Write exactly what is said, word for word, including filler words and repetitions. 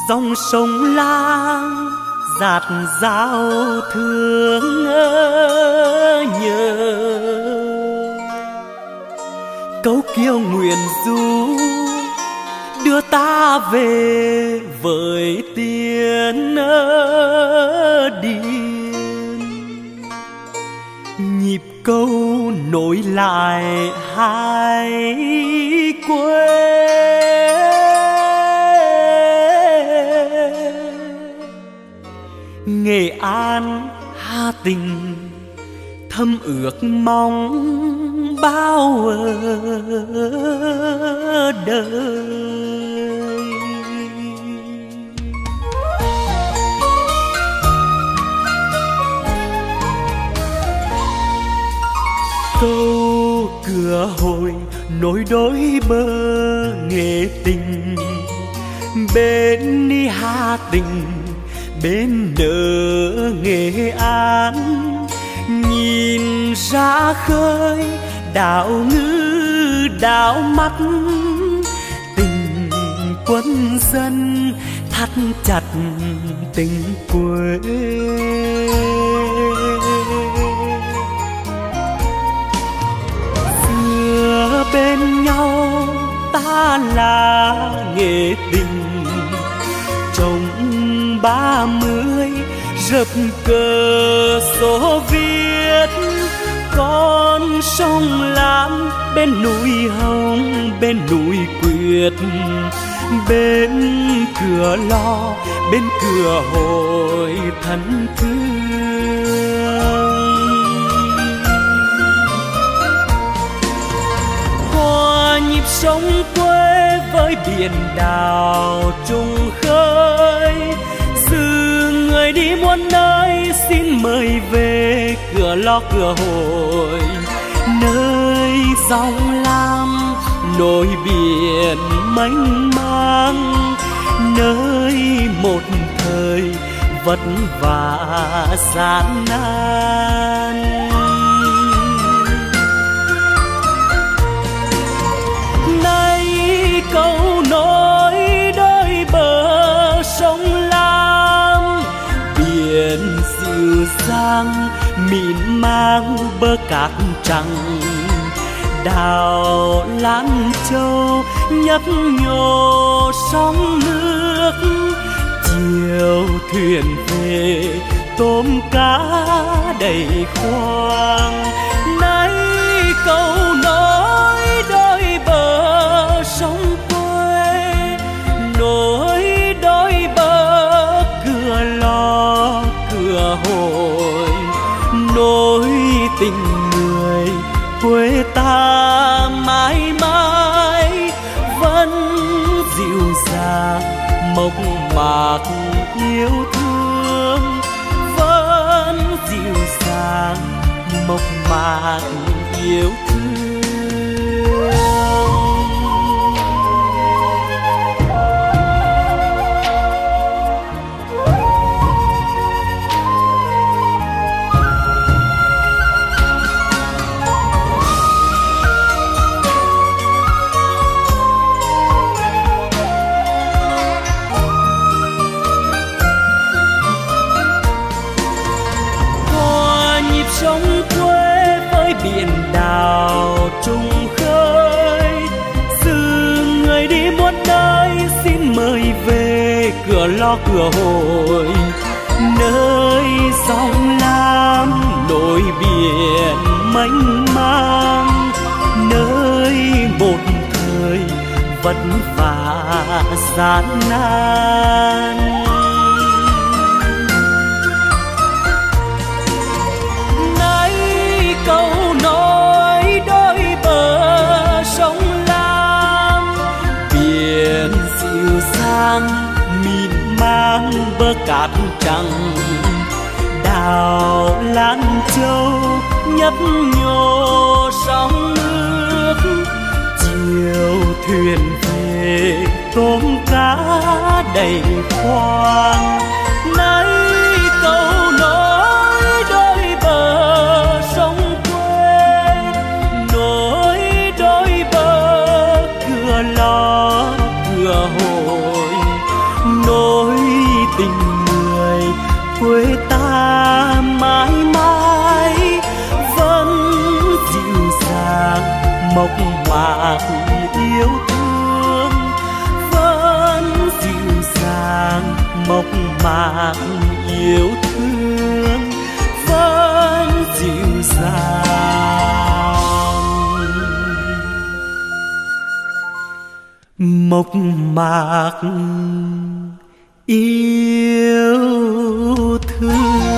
dòng sông Lam dạt dào thương nhớ, câu kiêu nguyện ru đưa ta về với tiên điền. Nhịp câu nối lại hai quê, Nghệ An Hà Tĩnh thâm ước mong bao đời. Câu cửa hồi nối đôi bờ Nghệ Tình, bên đi Hà Tĩnh bên nở Nghệ An. Nhìn ra khơi đảo ngư đảo mắt, tình quân dân thắt chặt tình quê. Xưa bên nhau ta là Nghệ Tình, trong ba mươi rập cờ Xô Viết. Con sông Lam bên núi Hồng bên núi Quyết, bên cửa Lò bên cửa Hội thân thương. Hòa nhịp sông quê với biển đảo trùng khơi, người đi muôn nơi xin mời về cửa Lò cửa Hội, nơi dòng Lam nối biển mênh mang, nơi một thời vất vả gian nan. Nay câu nối đôi bờ sông Lam, biển dịu dàng mịn mang bờ cát trắng. Đảo Lan Châu nhấp nhô sóng nước, chiều thuyền về tôm cá đầy khoang. Nay câu nối đôi bờ sông quê, nối đôi bờ cửa Lò cửa Hội, nối tình người quê ta mãi mãi vẫn dịu dàng mộc mạc yêu thương, vẫn dịu dàng mộc mạc yêu thương. Sông quê với biển đảo trùng khơi, sự người đi muôn nơi xin mời về cửa Lò cửa Hội, nơi dòng Lam nối biển mênh mang, nơi một thời vất vả gian nan. Câu nối đôi bờ sông Lam, biển dịu dàng mịn mang bờ cát trắng. Đảo Lan Châu nhấp nhô sóng nước, chiều thuyền về tôm cá đầy khoang. Nay câu nối đôi bờ sông Lò cửa Hội, nối ôi tình người quê ta mãi mãi vẫn dịu dàng mộc mạc yêu thương, vẫn dịu dàng mộc mạc yêu thương, vẫn dịu dàng mộc mạc yêu thương.